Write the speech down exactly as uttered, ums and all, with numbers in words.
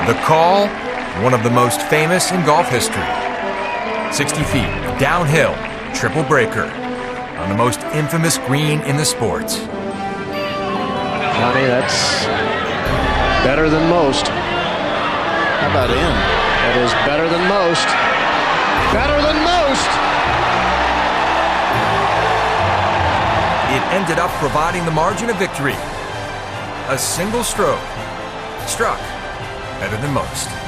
The call, one of the most famous in golf history. sixty feet, downhill, triple breaker, on the most infamous green in the sport. Johnny, that's better than most. How about in? That is better than most. Better than most! It ended up providing the margin of victory. A single stroke, struck better than most.